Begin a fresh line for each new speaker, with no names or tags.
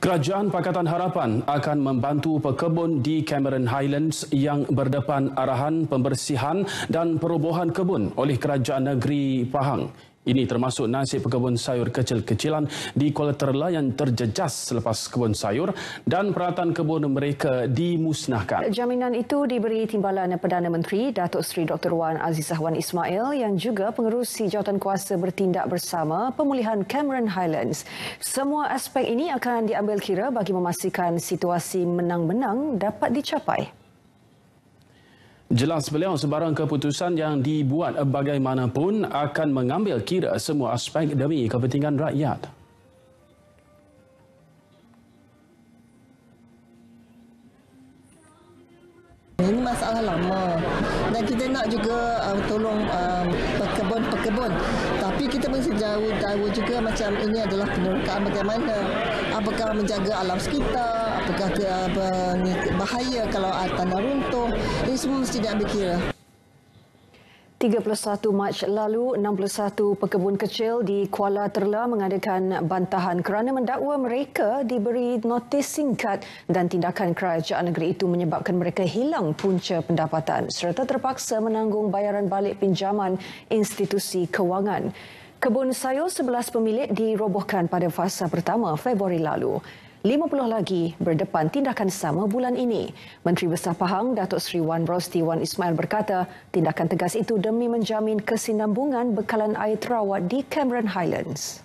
Kerajaan Pakatan Harapan akan membantu pekebun di Cameron Highlands yang berdepan arahan pembersihan dan perobohan kebun oleh Kerajaan Negeri Pahang. Ini termasuk nasib pekebun sayur kecil-kecilan di Kuala Terla yang terjejas selepas kebun sayur dan peralatan kebun mereka dimusnahkan.
Jaminan itu diberi Timbalan Perdana Menteri Datuk Seri Dr. Wan Azizah Wan Ismail yang juga pengerusi Jawatankuasa Bertindak Bersama Pemulihan Cameron Highlands. Semua aspek ini akan diambil kira bagi memastikan situasi menang-menang dapat dicapai.
Jelas beliau sebarang keputusan yang dibuat bagaimanapun akan mengambil kira semua aspek demi kepentingan rakyat.
Ini masalah lama dan kita nak juga tolong pekebun. Tapi kita mesti tahu juga macam ini adalah penerokaan bagaimana. Apakah menjaga alam sekitar, apakah bahaya kalau tanah runtuh. Ini semua mesti diambil kira.
31 Mac lalu, 61 pekebun kecil di Kuala Terla mengadakan bantahan kerana mendakwa mereka diberi notis singkat dan tindakan kerajaan negeri itu menyebabkan mereka hilang punca pendapatan serta terpaksa menanggung bayaran balik pinjaman institusi kewangan. Kebun sayur 11 pemilik dirobohkan pada fasa pertama Februari lalu. 50 lagi berdepan tindakan sama bulan ini. Menteri Besar Pahang, Datuk Seri Wan Rosti Wan Ismail berkata, tindakan tegas itu demi menjamin kesinambungan bekalan air terawat di Cameron Highlands.